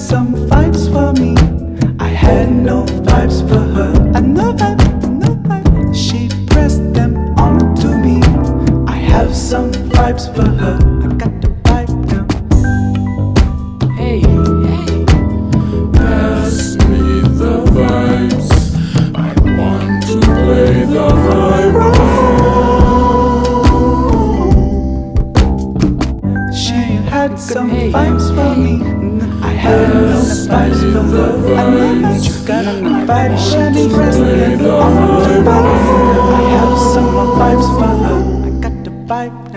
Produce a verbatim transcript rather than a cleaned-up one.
some vibes for me. I had no vibes for her. I no vibe, no vibe. She pressed them onto me. I have some vibes for her. I got the vibe now. Hey, hey. Pass me the vibes. I want to play the vibe. She had some vibes for me. I had no vibes for her. I know that you got a vibe. She pressed them onto me. I have some vibes for her. I got the vibe.